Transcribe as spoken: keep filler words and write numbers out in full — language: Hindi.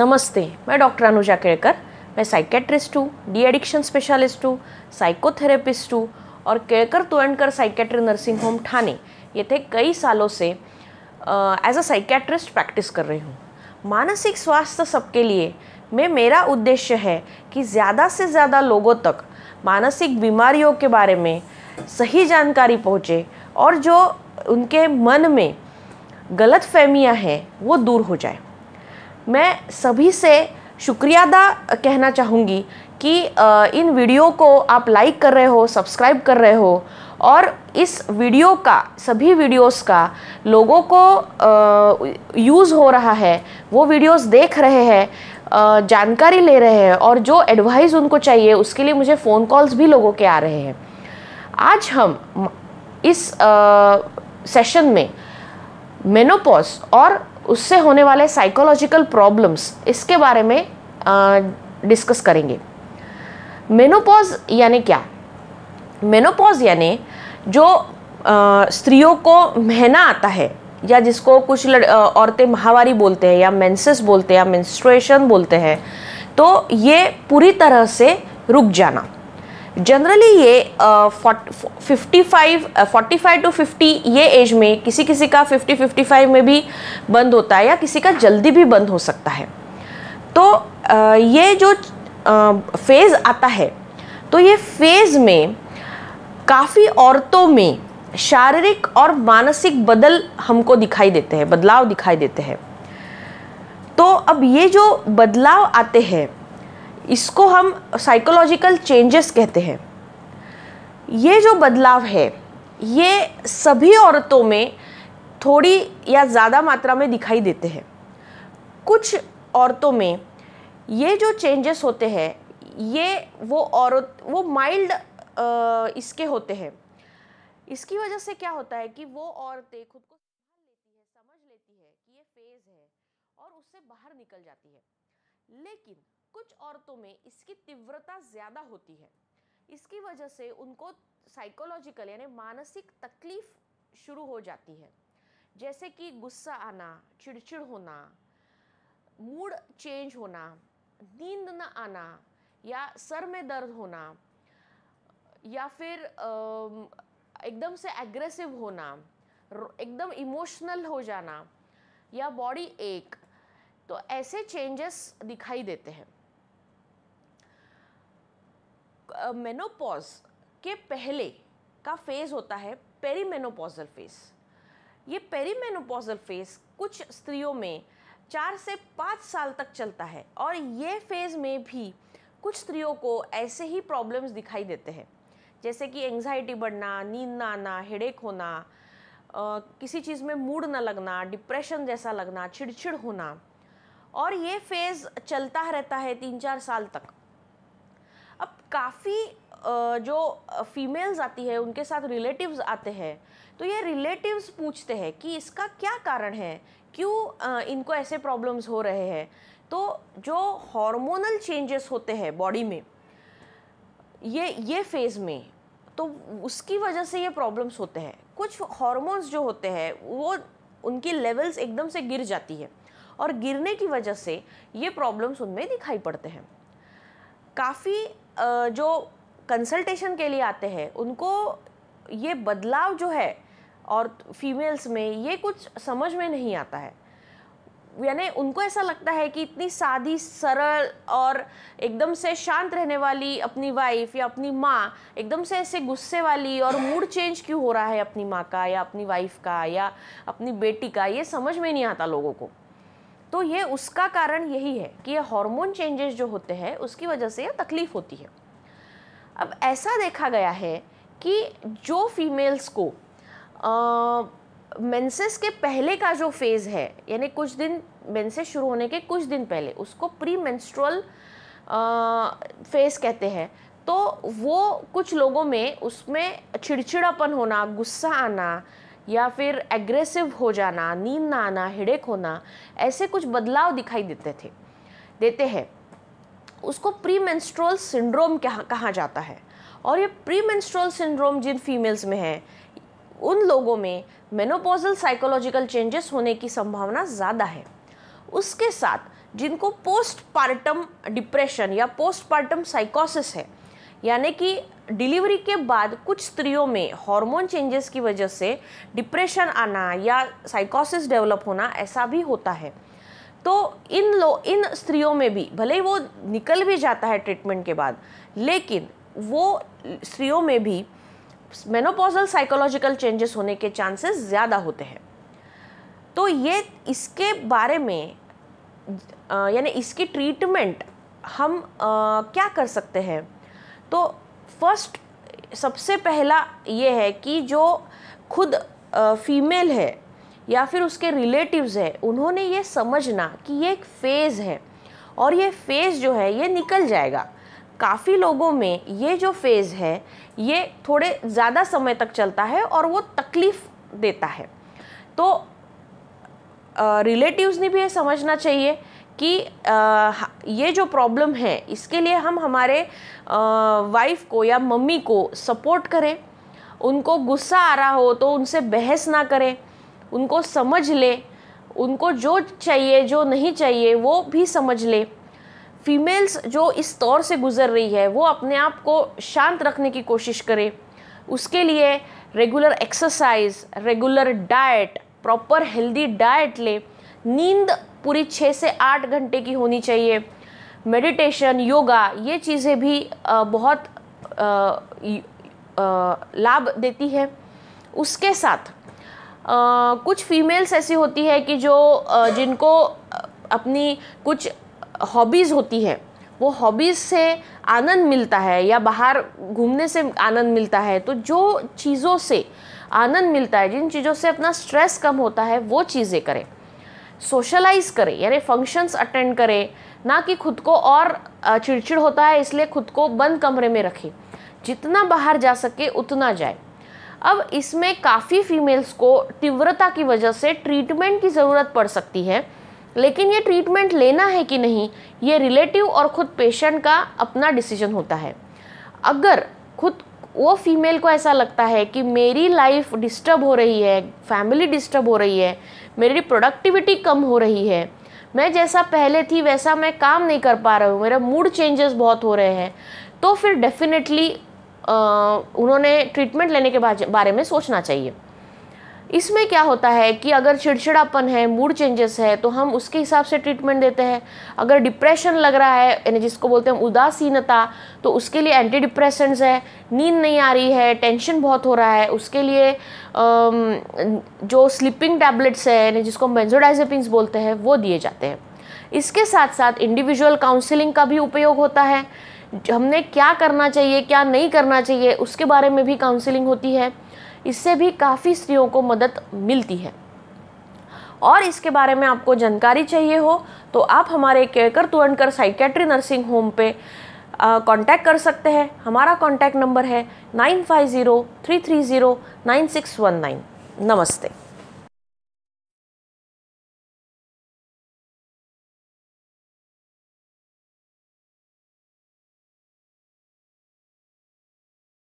नमस्ते, मैं डॉक्टर अनुजा केळकर। मैं साइकेट्रिस्ट हूँ, डी एडिक्शन स्पेशलिस्ट हूँ, साइकोथेरेपिस्ट हूँ और Kelkar Tulankar psychiatry nursing home Thane येथे कई सालों से एज अ साइकेट्रिस्ट प्रैक्टिस कर रही हूँ। मानसिक स्वास्थ्य सबके लिए में मेरा उद्देश्य है कि ज़्यादा से ज़्यादा लोगों तक मानसिक बीमारियों के बारे में सही जानकारी पहुँचे और जो उनके मन में गलत फहमियाँ हैं वो दूर हो जाए। मैं सभी से शुक्रिया अदा कहना चाहूँगी कि इन वीडियो को आप लाइक कर रहे हो, सब्सक्राइब कर रहे हो और इस वीडियो का सभी वीडियोस का लोगों को यूज़ हो रहा है, वो वीडियोस देख रहे हैं, जानकारी ले रहे हैं और जो एडवाइस उनको चाहिए उसके लिए मुझे फ़ोन कॉल्स भी लोगों के आ रहे हैं। आज हम इस सेशन में मेनोपॉज और उससे होने वाले साइकोलॉजिकल प्रॉब्लम्स इसके बारे में डिस्कस करेंगे। मेनोपॉज यानी क्या? मेनोपॉज यानी जो आ, स्त्रियों को महीना आता है या जिसको कुछ औरतें माहवारी बोलते हैं या मेंसेस बोलते हैं या मेंस्ट्रुएशन बोलते हैं, तो ये पूरी तरह से रुक जाना। जनरली ये fifty five forty five to fifty ये एज में, किसी किसी का फिफ्टी फिफ्टी फाइव में भी बंद होता है या किसी का जल्दी भी बंद हो सकता है। तो uh, ये जो फेज़ uh, आता है, तो ये फेज़ में काफ़ी औरतों में शारीरिक और मानसिक बदल हमको दिखाई देते हैं, बदलाव दिखाई देते हैं। तो अब ये जो बदलाव आते हैं इसको हम साइकोलॉजिकल चेंजेस कहते हैं। ये जो बदलाव है ये सभी औरतों में थोड़ी या ज़्यादा मात्रा में दिखाई देते हैं। कुछ औरतों में ये जो चेंजेस होते हैं ये वो औरत वो माइल्ड इसके होते हैं। इसकी वजह से क्या होता है कि वो औरतें खुद को संभाल लेती है, समझ लेती है कि ये फेज़ है और उससे बाहर निकल जाती है। लेकिन कुछ औरतों में इसकी तीव्रता ज़्यादा होती है। इसकी वजह से उनको साइकोलॉजिकल यानी मानसिक तकलीफ शुरू हो जाती है, जैसे कि गुस्सा आना, चिड़चिड़ होना, मूड चेंज होना, नींद न आना या सर में दर्द होना या फिर एकदम से एग्रेसिव होना, एकदम इमोशनल हो जाना या बॉडी एक, तो ऐसे चेंजेस दिखाई देते हैं। मेनोपॉज के पहले का फेज़ होता है पेरीमेनोपॉजल फेज़। ये पेरीमेनोपॉजल फेज़ कुछ स्त्रियों में चार से पाँच साल तक चलता है और ये फेज़ में भी कुछ स्त्रियों को ऐसे ही प्रॉब्लम्स दिखाई देते हैं, जैसे कि एंग्जाइटी बढ़ना, नींद ना आना, हेडेक होना, आ, किसी चीज़ में मूड ना लगना, डिप्रेशन जैसा लगना, चिड़चिड़ होना, और ये फेज़ चलता रहता है तीन चार साल तक। अब काफ़ी जो फीमेल्स आती है उनके साथ रिलेटिव्स आते हैं, तो ये रिलेटिव्स पूछते हैं कि इसका क्या कारण है, क्यों इनको ऐसे प्रॉब्लम्स हो रहे हैं। तो जो हार्मोनल चेंजेस होते हैं बॉडी में ये ये फेज़ में, तो उसकी वजह से ये प्रॉब्लम्स होते हैं। कुछ हार्मोन्स जो होते हैं वो उनकी लेवल्स एकदम से गिर जाती है और गिरने की वजह से ये प्रॉब्लम्स उनमें दिखाई पड़ते हैं। काफ़ी जो कंसल्टेशन के लिए आते हैं उनको ये बदलाव जो है और फीमेल्स में ये कुछ समझ में नहीं आता है, यानी उनको ऐसा लगता है कि इतनी सादी सरल और एकदम से शांत रहने वाली अपनी वाइफ या अपनी माँ एकदम से ऐसे गुस्से वाली और मूड चेंज क्यों हो रहा है अपनी माँ का या अपनी वाइफ का या अपनी बेटी का, ये समझ में नहीं आता लोगों को। तो ये उसका कारण यही है कि ये हार्मोन चेंजेस जो होते हैं उसकी वजह से ये तकलीफ होती है। अब ऐसा देखा गया है कि जो फीमेल्स को मेंसेस के पहले का जो फेज़ है, यानी कुछ दिन मेंसेस शुरू होने के कुछ दिन पहले, उसको प्री मेंस्ट्रुअल फेज़ कहते हैं। तो वो कुछ लोगों में उसमें चिड़चिड़ापन होना, गुस्सा आना या फिर एग्रेसिव हो जाना, नींद ना आना, हेडेक होना, ऐसे कुछ बदलाव दिखाई देते थे देते हैं उसको प्री मेंस्ट्रुअल सिंड्रोम कहा जाता है। और ये प्री मेंस्ट्रुअल सिंड्रोम जिन फीमेल्स में है उन लोगों में मेनोपॉजल साइकोलॉजिकल चेंजेस होने की संभावना ज़्यादा है। उसके साथ जिनको पोस्ट पार्टम डिप्रेशन या पोस्ट पार्टम साइकोसिस है, यानी कि डिलीवरी के बाद कुछ स्त्रियों में हार्मोन चेंजेस की वजह से डिप्रेशन आना या साइकोसिस डेवलप होना, ऐसा भी होता है। तो इन लो इन स्त्रियों में भी भले ही वो निकल भी जाता है ट्रीटमेंट के बाद, लेकिन वो स्त्रियों में भी मेनोपॉजल साइकोलॉजिकल चेंजेस होने के चांसेस ज़्यादा होते हैं। तो ये इसके बारे में यानी इसकी ट्रीटमेंट हम आ, क्या कर सकते हैं? तो फर्स्ट सबसे पहला ये है कि जो खुद फीमेल है या फिर उसके रिलेटिव्स है, उन्होंने ये समझना कि ये एक फ़ेज़ है और ये फ़ेज़ जो है ये निकल जाएगा। काफ़ी लोगों में ये जो फ़ेज़ है ये थोड़े ज़्यादा समय तक चलता है और वो तकलीफ़ देता है। तो रिलेटिव्स ने भी ये समझना चाहिए कि आ, ये जो प्रॉब्लम है इसके लिए हम हमारे वाइफ को या मम्मी को सपोर्ट करें। उनको गुस्सा आ रहा हो तो उनसे बहस ना करें, उनको समझ ले, उनको जो चाहिए जो नहीं चाहिए वो भी समझ ले। फीमेल्स जो इस दौर से गुज़र रही है वो अपने आप को शांत रखने की कोशिश करे। उसके लिए regular exercise, regular diet, proper healthy diet ले, नींद पूरी छः से आठ घंटे की होनी चाहिए, मेडिटेशन, योगा, ये चीज़ें भी बहुत लाभ देती है। उसके साथ आ, कुछ फीमेल्स ऐसी होती है कि जो आ, जिनको अपनी कुछ हॉबीज़ होती है, वो हॉबीज़ से आनंद मिलता है या बाहर घूमने से आनंद मिलता है। तो जो चीज़ों से आनंद मिलता है, जिन चीज़ों से अपना स्ट्रेस कम होता है, वो चीज़ें करें। सोशलाइज करें, यानी फंक्शंस अटेंड करें, ना कि खुद को और चिड़चिड़ होता है इसलिए खुद को बंद कमरे में रखें। जितना बाहर जा सके उतना जाए। अब इसमें काफ़ी फीमेल्स को तीव्रता की वजह से ट्रीटमेंट की ज़रूरत पड़ सकती है, लेकिन ये ट्रीटमेंट लेना है कि नहीं, ये रिलेटिव और ख़ुद पेशेंट का अपना डिसीजन होता है। अगर खुद वो फीमेल को ऐसा लगता है कि मेरी लाइफ डिस्टर्ब हो रही है, फैमिली डिस्टर्ब हो रही है, मेरी प्रोडक्टिविटी कम हो रही है, मैं जैसा पहले थी वैसा मैं काम नहीं कर पा रहा हूँ, मेरा मूड चेंजेस बहुत हो रहे हैं, तो फिर डेफिनेटली उन्होंने ट्रीटमेंट लेने के बारे में सोचना चाहिए। इसमें क्या होता है कि अगर चिड़चिड़ापन है, मूड चेंजेस है, तो हम उसके हिसाब से ट्रीटमेंट देते हैं। अगर डिप्रेशन लग रहा है, यानी जिसको बोलते हैं उदासीनता, तो उसके लिए एंटी डिप्रेसेंट्स है। नींद नहीं आ रही है, टेंशन बहुत हो रहा है, उसके लिए जो स्लीपिंग टैबलेट्स है, यानी जिसको बेंजोडाइजेपिन्स बोलते हैं, वो दिए जाते हैं। इसके साथ साथ इंडिविजुअल काउंसलिंग का भी उपयोग होता है। हमने क्या करना चाहिए, क्या नहीं करना चाहिए, उसके बारे में भी काउंसलिंग होती है। इससे भी काफ़ी स्त्रियों को मदद मिलती है। और इसके बारे में आपको जानकारी चाहिए हो तो आप हमारे Kelkar Tulankar psychiatry nursing home पे कांटेक्ट कर सकते हैं। हमारा कांटेक्ट नंबर है nine five zero three three zero nine six one nine. नमस्ते।